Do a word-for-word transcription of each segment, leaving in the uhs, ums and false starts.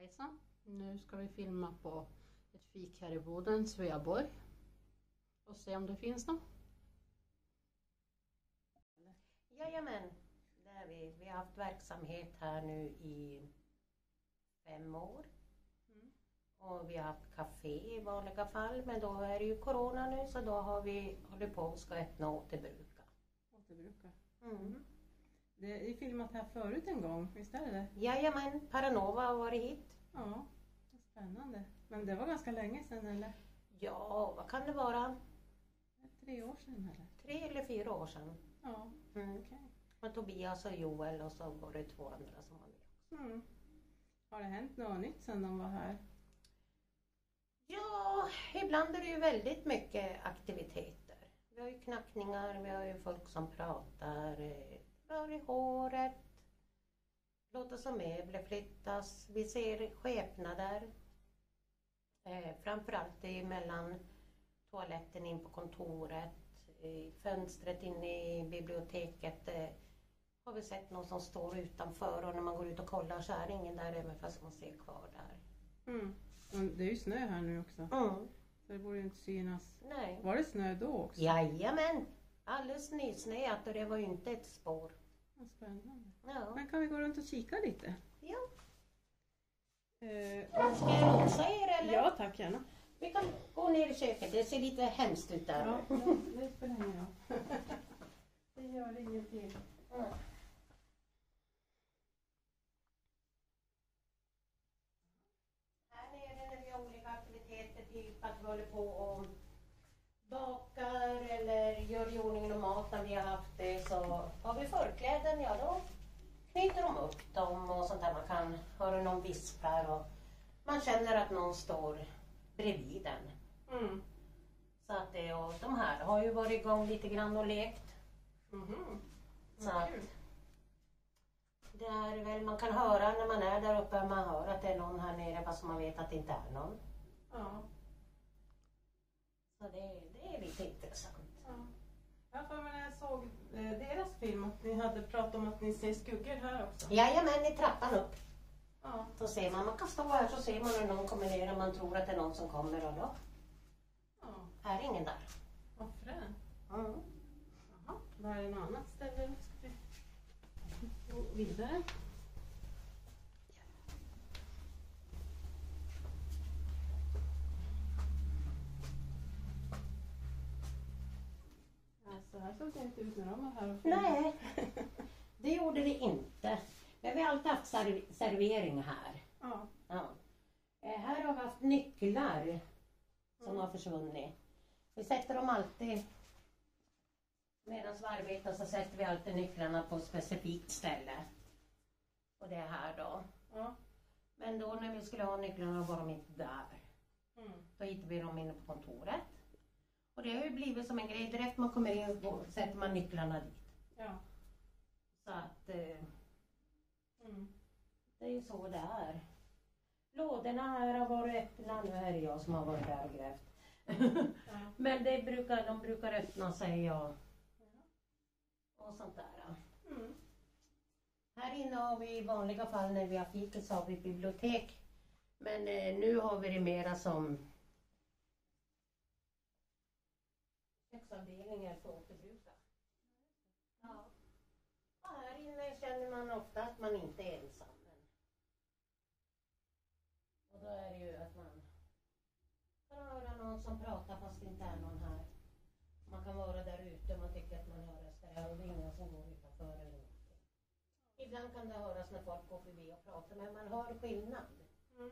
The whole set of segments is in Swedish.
Hejsan, nu ska vi filma på ett fik här i Boden, Sveaborg. Och se om det finns något. Jajamän, det är vi. Vi har haft verksamhet här nu i fem år. Mm. Och vi har haft café i vanliga fall, men då är det ju corona nu så då har vi hållit på och ska öppna och återbruka. Återbruka? Mm. Det är filmat här förut en gång, visst är det? Jajamän, Paranova har varit hit. Ja, spännande. Men det var ganska länge sedan eller? Ja, vad kan det vara? Tre år sedan eller? Tre eller fyra år sedan. Ja, mm. okej. Okay. Och Tobias och Joel och så var det två andra som var med också. Mm. Har det hänt något nytt sedan de var här? Ja, ibland är det ju väldigt mycket aktiviteter. Vi har ju knackningar, vi har ju folk som pratar, rör i håret, låter som möbler flyttas. Vi ser skepnader. Eh, framförallt mellan toaletten in på kontoret, i fönstret inne i biblioteket. Eh, har vi sett någon som står utanför och när man går ut och kollar så är det ingen där även fast man ser kvar där. Mm. Det är ju snö här nu också. Mm. Så det borde ju inte synas. Nej. Var det snö då också? Jajamän. Alldeles nysnöat och det var ju inte ett spår. Vad spännande. Ja. Men kan vi gå runt och kika lite? Ja. Eh, Ska jag lotsa er eller? Ja tack, gärna. Vi kan gå ner i köket. Det ser lite hemskt ut där. Ja, det spelar ingen roll. Det gör ingenting. Mm. Här nere när vi har olika aktiviteter, typ att vi håller på och bakar eller gör i ordning och mat när vi har haft det, så har vi förkläden, ja då knyter de upp dem och sånt där. Man kan höra någon vispar och man känner att någon står bredvid den. Mm. Så att det, och de här har ju varit igång lite grann och lekt. Mm-hmm. Så att det är väl, man kan höra när man är där uppe, man hör att det är någon här nere fast man vet att det inte är någon. Ja. Så det, det är lite intressant. Ja. Jag får när jag såg eh, deras film att ni hade pratat om att ni ser skuggor här också. Jajamän, i trappan upp. Ja. Så ser man, man kan stå här så ser man när någon kommer ner och man tror att det är någon som kommer och då Ja. är ingen där. Vad fränt. Mm. Jaha, var är det något annat ställe? Ska vi gå vidare? Så här såg det inte ut när de var här och filmade. Nej, det gjorde det inte. Men vi har alltid haft serv- servering här. Ja. Ja. Eh, här har vi haft nycklar som Mm. har försvunnit. Vi sätter dem alltid, medan vi arbetar så sätter vi alltid nycklarna på ett specifikt ställe. Och det är här då. Ja. Men då när vi skulle ha nycklarna var de inte där. Mm. Då hittade vi dem inne på kontoret. Och det har ju blivit som en grej. Direkt man kommer in och sätter man nycklarna dit. Ja. Så att eh, Mm. det är ju så det är. Lådorna här har varit öppna. Nu är det jag som har varit där och grävt. Ja. Men det brukar, de brukar öppna sig och, och sånt där. Mm. Här inne har vi i vanliga fall när vi har fikat så har vi bibliotek. Men eh, nu har vi det mera som köksavdelningar för återbruka. Ja. Och här inne känner man ofta att man inte är ensam. Men... Och då är det ju att man kan höra någon som pratar fast det inte är någon här. Man kan vara där ute och man tycker att man hör röster och det är ingen som går utanför eller någonting. Ibland kan det höras när folk går förbi och pratar, men man hör skillnad. Mm.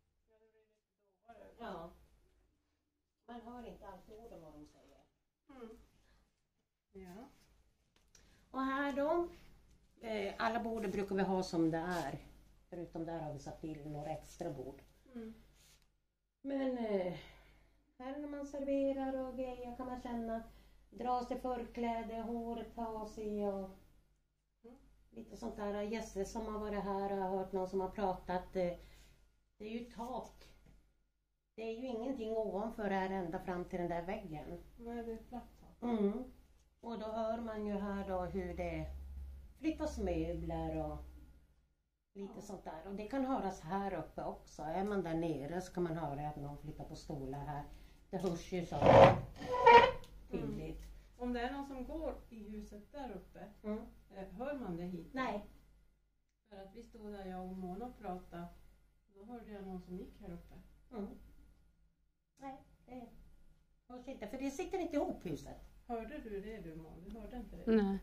Ja. Man hör inte alltid orden vad de säger. Mm. Ja. Och här då, eh, alla borden brukar vi ha som det är. Förutom där har vi satt till några extra bord. Mm. Men eh, här när man serverar och grejer kan man känna, dra sig förkläde, håret ta sig och Mm. lite sånt där. Gäster som har varit här och har hört någon som har pratat. Eh, det är ju tak. Det är ju ingenting ovanför här ända fram till den där väggen. Nej, det är platt. Mm. Och då hör man ju här då hur det flyttas möbler och Lite sånt där. Och det kan höras här uppe också. Är man där nere så kan man höra att någon flyttar på stolar här. Det hörs ju så tydligt. Mm. Om det är någon som går i huset där uppe, Mm. hör man det hit? Nej. För att vi stod där, jag och Mona, och pratade. Då hörde jag någon som gick här uppe. Mm. Nej, det hörs inte. För det sitter inte ihop huset. Hörde du det du, Mona? Du hörde inte det? Nej.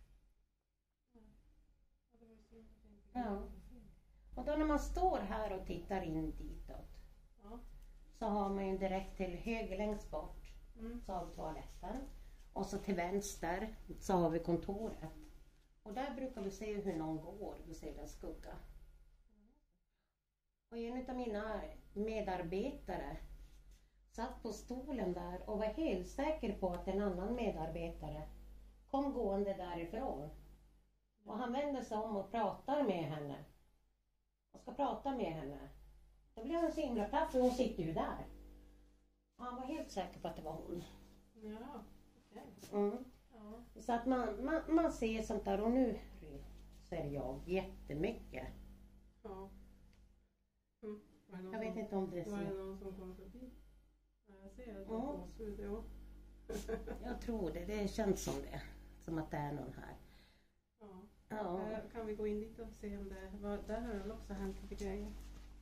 Ja. Och då när man står här och tittar in ditåt. Ja. Så har man ju direkt till höger längst bort. Mm. Så har vi toaletten. Och så till vänster så har vi kontoret. Och där brukar vi se hur någon går. Vi ser en skugga. Och en av mina medarbetare satt på stolen där och var helt säker på att en annan medarbetare kom gående därifrån. Och han vänder sig om och pratar med henne. Och ska prata med henne. Då blir han så himla platt för hon sitter ju där. Och han var helt säker på att det var hon. Ja, okej. Mm. Ja. Så att man, man, man ser sånt där och nu ser jag jättemycket. Ja. Mm. Var det någon Jag vet som- inte om det är Var det så. någon som kom förbi? Ja, jag ser att det Ja. är gåshud, ja. Jag tror det, det känns som det. Som att det är någon här. Ja. Ja. Eh, Kan vi gå in dit och se om det var, där har det också hänt lite grejer.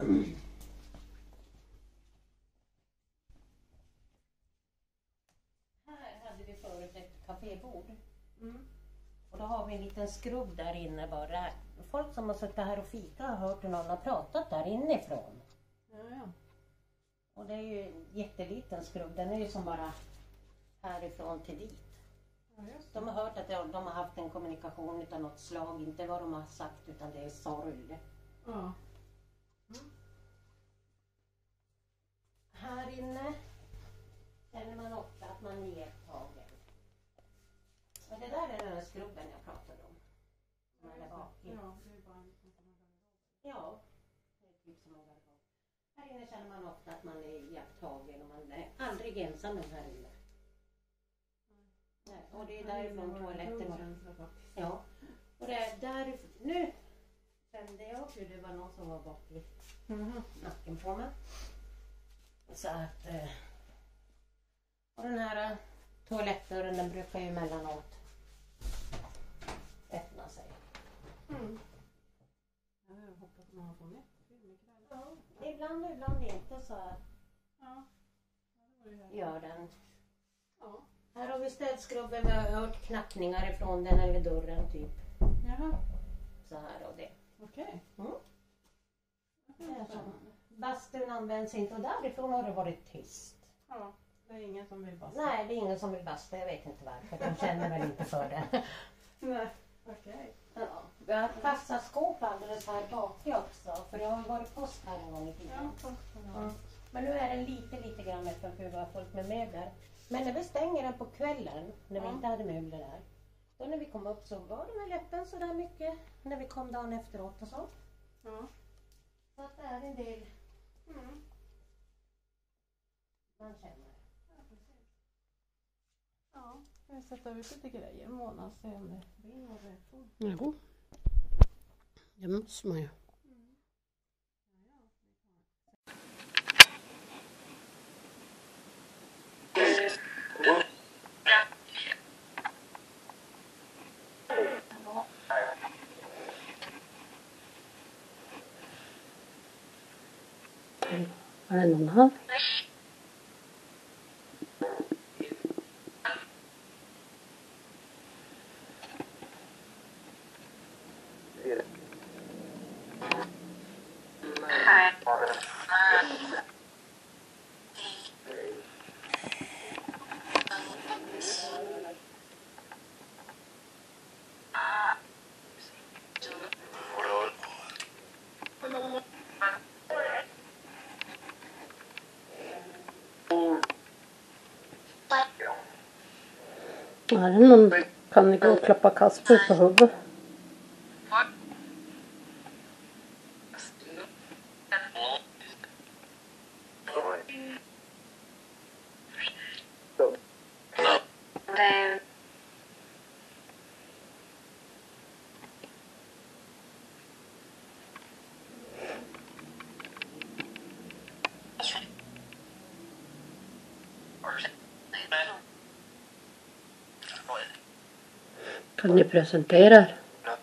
Här hade vi förut ett kafébord. Mm. Och då har vi en liten skrubb där inne bara. Folk som har suttit här och fika har hört hur någon har pratat där inifrån. Ja, ja. Och det är ju en jätteliten skrubb. Den är ju som bara härifrån till dit. Ja, just det. De har hört att de har haft en kommunikation utan något slag. Inte vad de har sagt utan det är sorg. Ja. Här inne känner man ofta att man är iakttagen. Och det där är den här skrubben jag pratade om. Som är där bak i. Ja, det är bara en liten sån här. Ja, det är typ som en garderob. Här inne känner man ofta att man är iakttagen och man är aldrig ensam här inne. Nej, och det är därifrån toaletten. Och, ja, och det är där, nu kände jag hur det var någon som var bak i Mhm. nacken på mig. Så att, eh, och den här eh, toalettdörren den brukar ju emellanåt öppna sig. Mm. Ja, jag hoppas man har fått med film ikväll. Ja, ibland och ibland inte så Ja. Ja, det var ju här. gör den. Ja. Här har vi städskrubben, vi har hört knackningar ifrån den eller dörren typ. Jaha, Så här och det. okej. Mm. Det är så. spännande. Bastun används inte och därifrån har det varit tyst. Ja, det är ingen som vill basta. Nej, det är ingen som vill basta, jag vet inte varför. De känner väl inte för det. Nej. Okej. Ja. Vi har ett kassaskåp alldeles här bak också, för det har varit post här en gång i Ja, tiden. posten Mm. Men nu är den lite, lite grann öppen för vi har fullt med möbler. Men när vi stänger den på kvällen, när vi Ja. inte hade möbler där, då när vi kom upp så var den väl öppen så där mycket när vi kom dagen efteråt och så. Ja. Så att det är en del Mm. man känner. Ja, precis. Ja, jag sätter ut lite grejer, Mona, och se om det blir någon reaktion. Jo. Det måste man ju. Var det någon här? Är det någon? Kan ni gå och klappa Kasper på huvudet? Kan ni presentera er?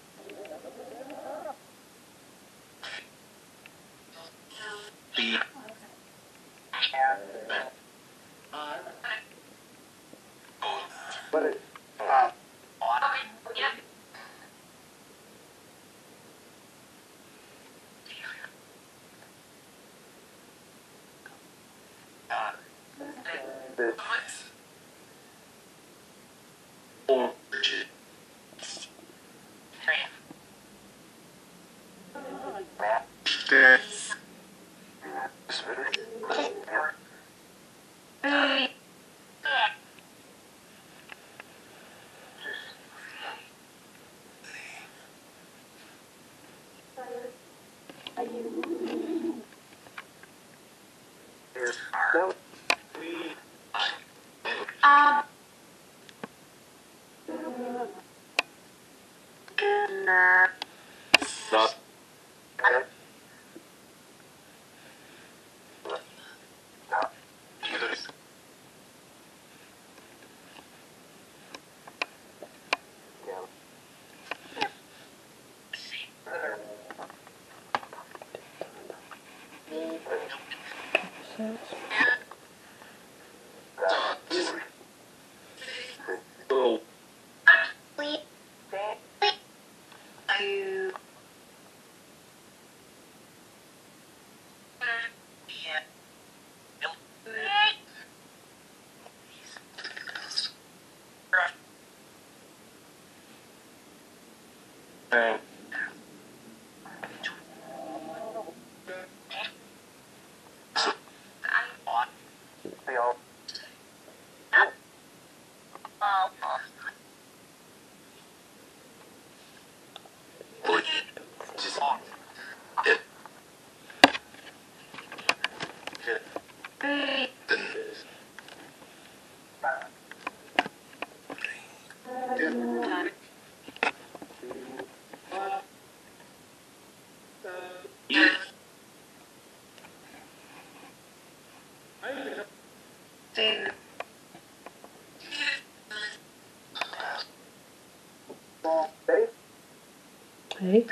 Hej.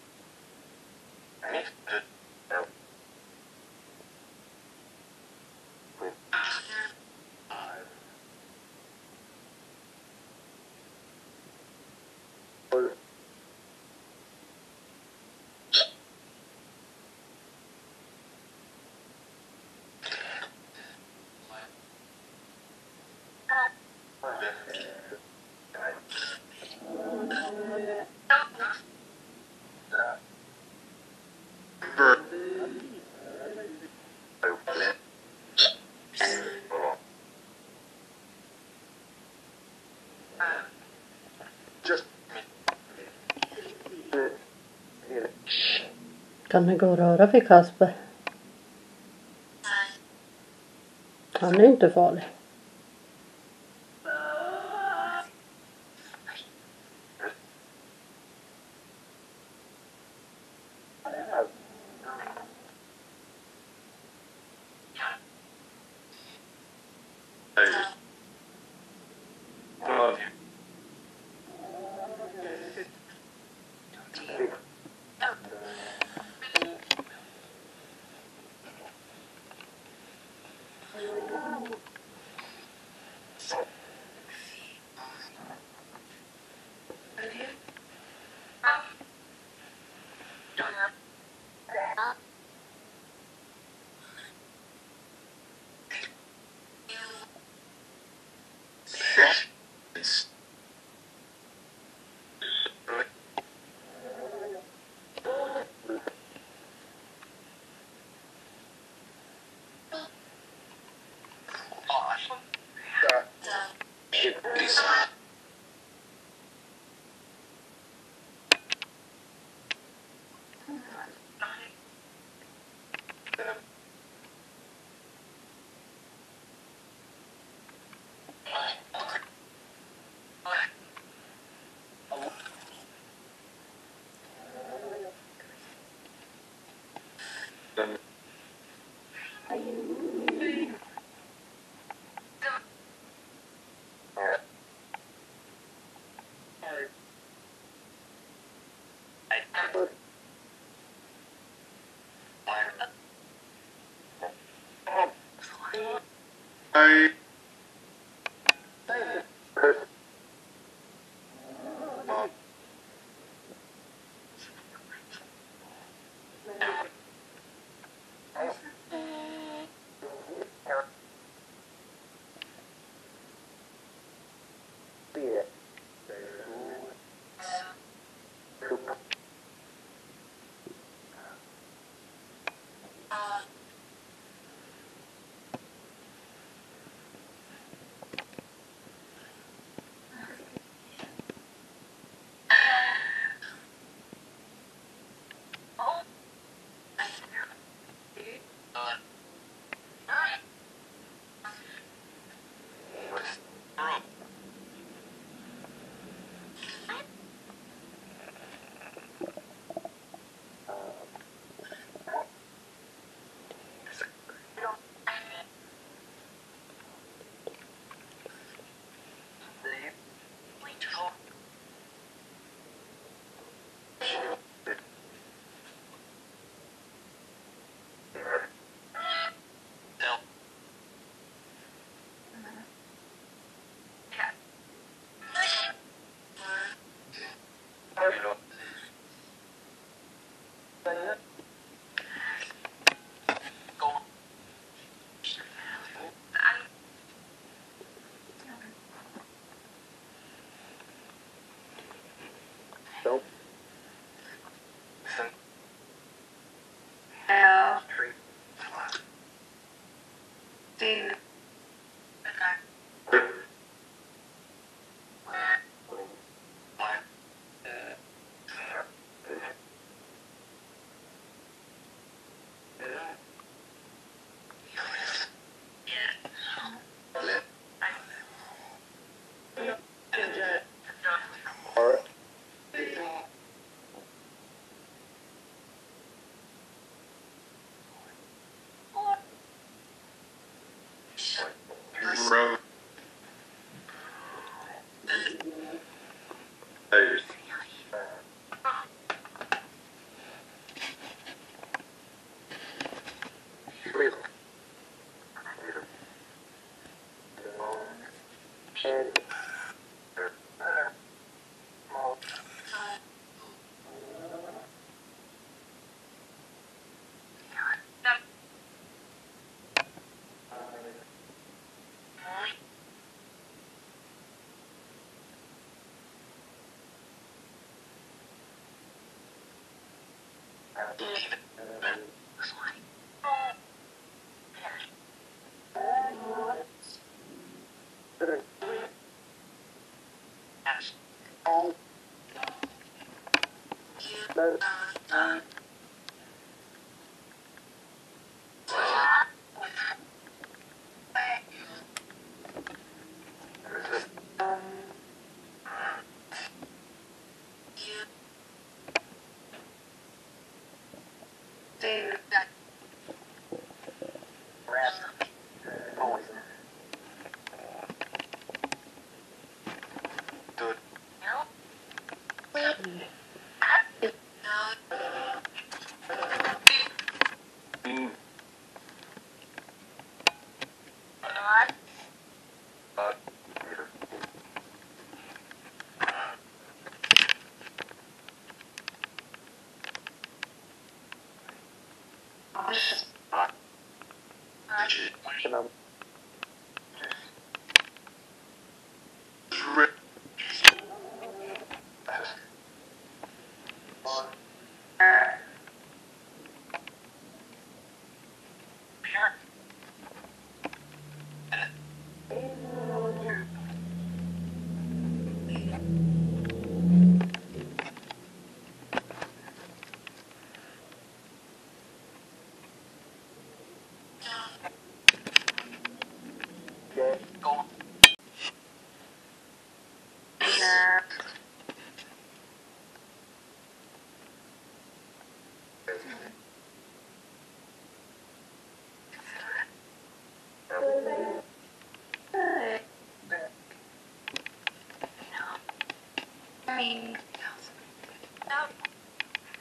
Kan det gå att röra vid Kasper? Han är inte farlig.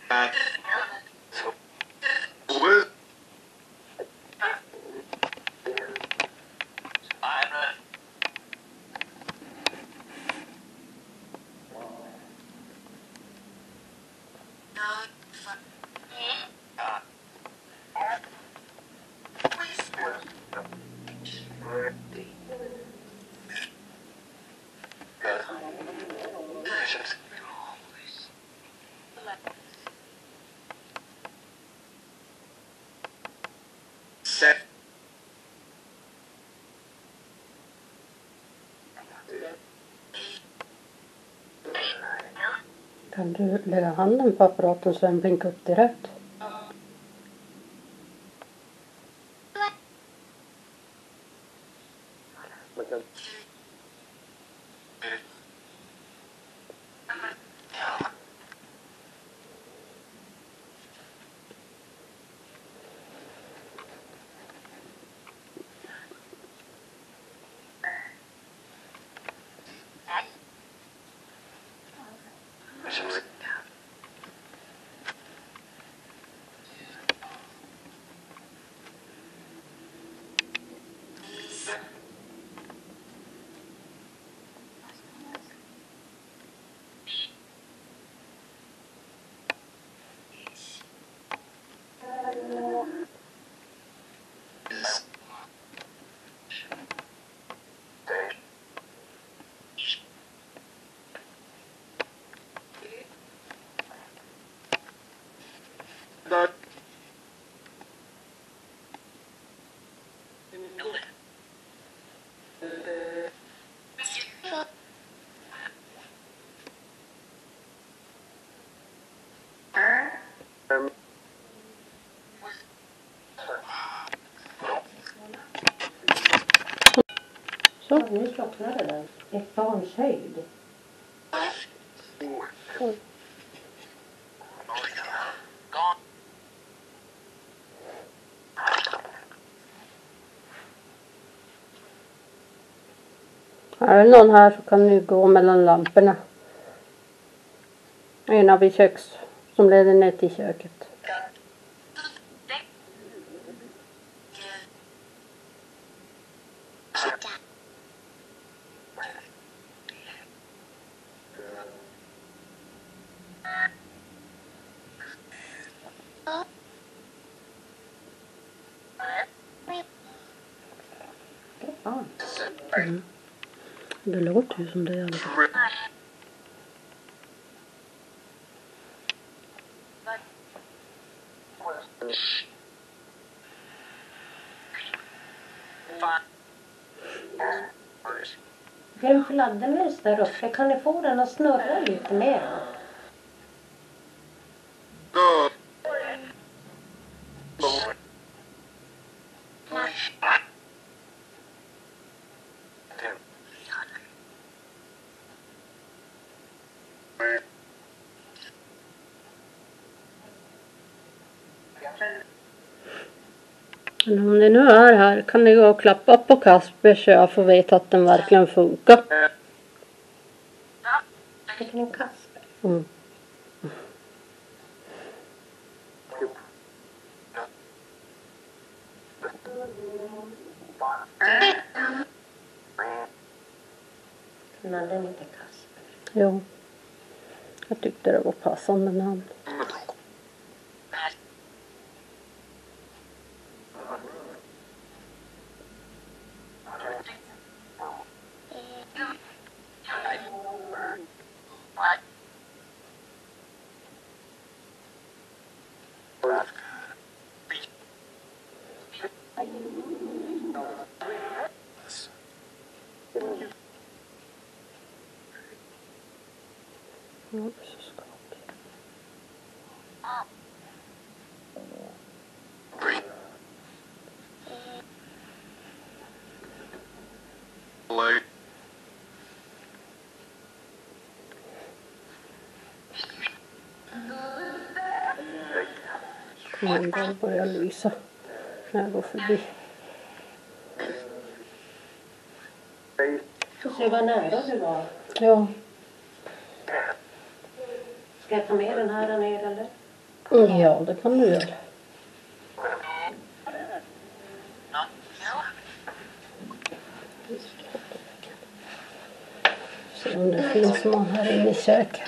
Kan du lägga handen på apparaten så den blinkar upp direkt? Så, nu slocknade den. Ett barns höjd. Oj. Är det någon här så kan ni gå mellan lamporna. Ena vid köks som leder ner till köket. Mm. Det låter ju som det i alla fall. Den fladdermus där uppe, kan ni få den att snurra lite mer? Men om det nu är här kan ni gå och klappa på Kasper så jag får veta att den verkligen funkar. Vilken Kasper? Mm. Men den heter Kasper. Jo. Jag tyckte det var passande namn. Ja, så skapligt. Många börjar lysa när jag går förbi. Se vad nära du var. Ja. Ska jag ta med den här ner eller? Ja, det kan du göra. Se om det finns någon här inne i köket.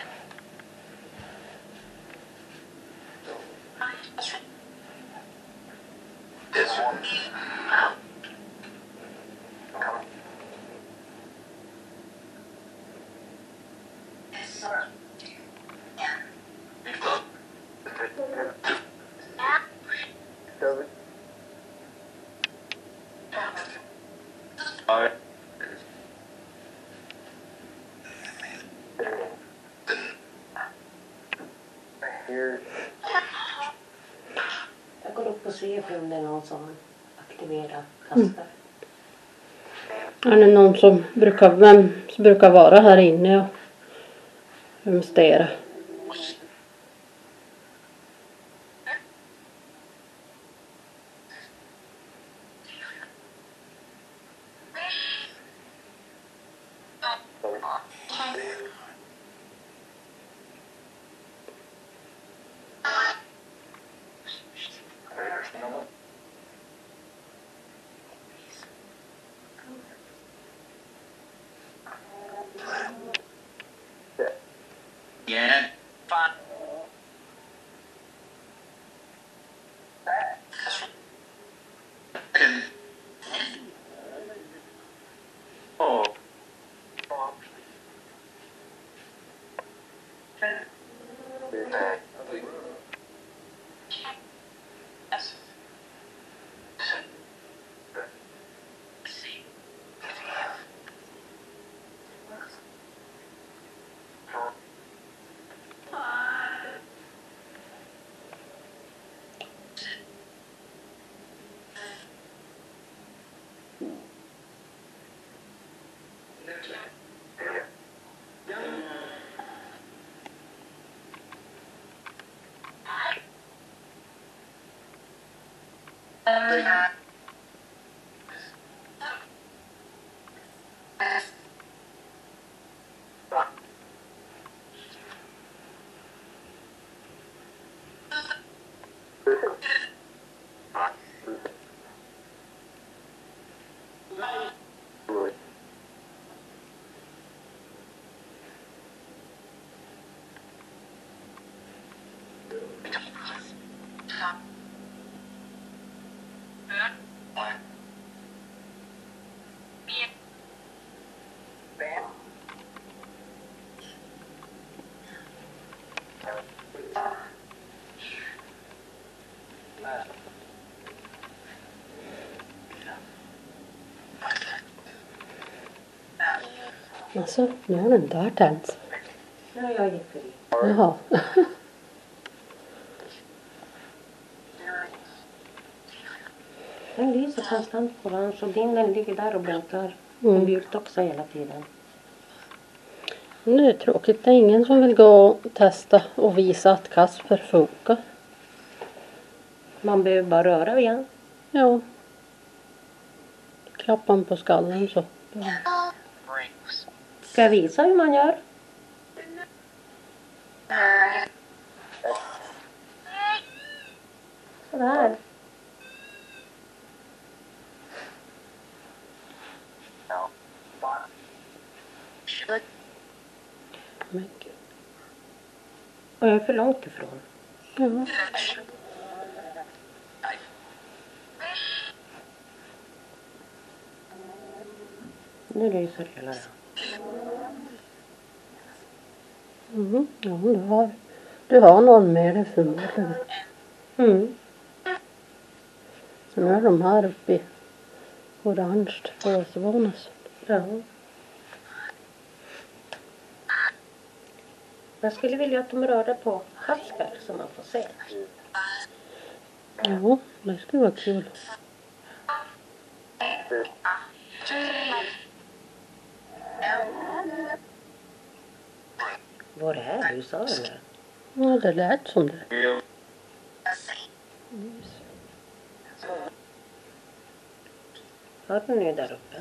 Jag går upp och ser om det är någon som aktiverar kastar. Är det någon som brukar, vem som brukar vara här inne och rumstera? Yeah. Fine. Oh. Alltså, nu har den där tänts. Ja, jag gick förbi. Jaha. Den lyser konstant orange och din den ligger där och blinkar. Den Mm. blir också hela tiden. Det är tråkigt. Det är ingen som vill gå och testa och visa att Kasper funkar. Man behöver bara röra vid han. Ja. Klappan på skallen så. Ska jag visa hur man gör? Sådär. Men gud. Och jag är för långt ifrån. Ja. Nu lyser hela det. Mm. Ja, du har, du har någon med dig förmodligen. Mm. Så nu är de här uppe i orange på Svanes. Ja. Jag skulle vilja att de rörde på Kasper så man får se. Ja, det skulle vara kul. Var är du? Sa du det? Ja, det lät som det. Hör du nu där uppe?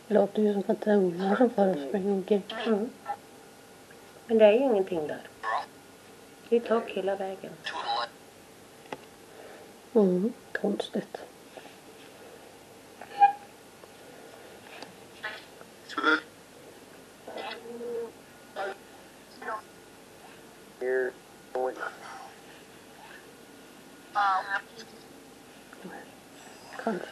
Det låter ju som att det är ungar som får och springer omkring. Mm. Men det är ju ingenting där. Det är tak hela vägen. Mm, konstigt. Kanske.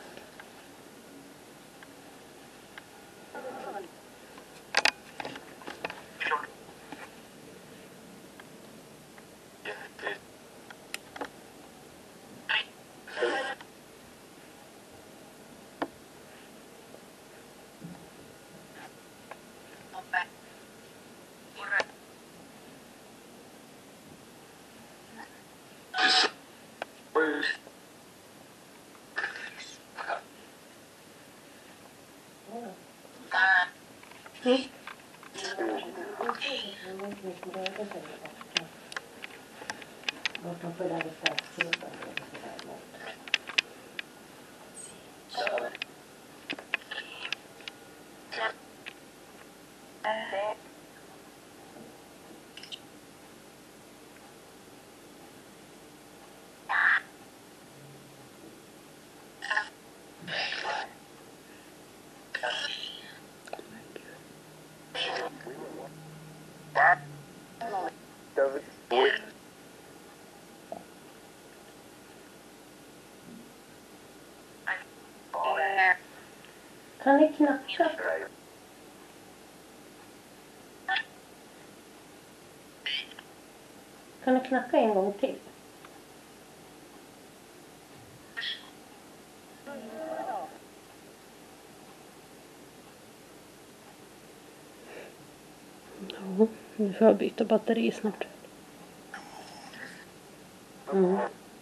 Mm. Kan ni knacka? Kan ni knacka en gång till? Ja, nu får jag byta batteri snart. Mm.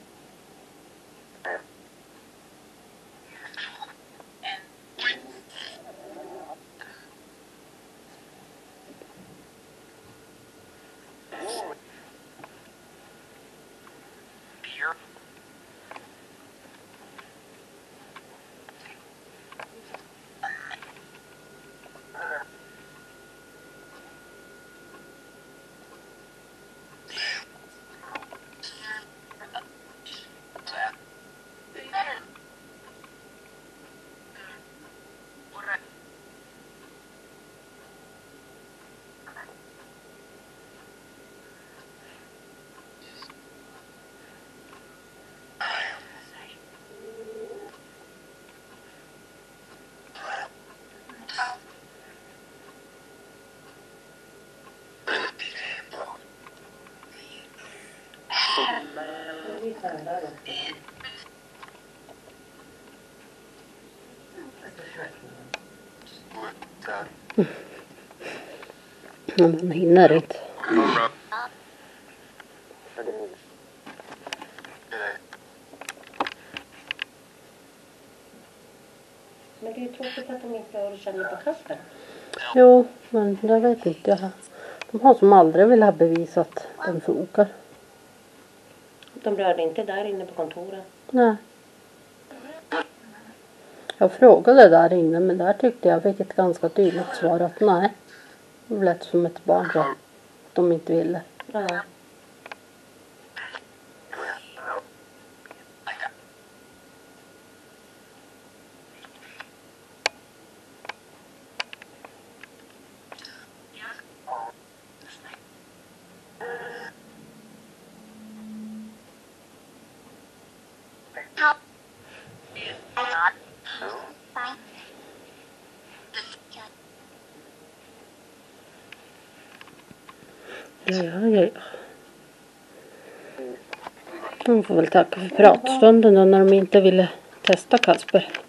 Man hinner inte. Men det är ju tråkigt att de inte har känner på Kasper. Jo, men det vet inte jag. De har som aldrig vill ha bevisat att den funkar. De rörde inte där inne på kontoret. Nej. Jag frågade där inne, men där tyckte jag fick ett ganska tydligt svar att nej. Det lät som ett barn så att de inte ville. Ja. Ja, ja, ja. De får väl tacka för pratstunden då när de inte ville testa Kasper.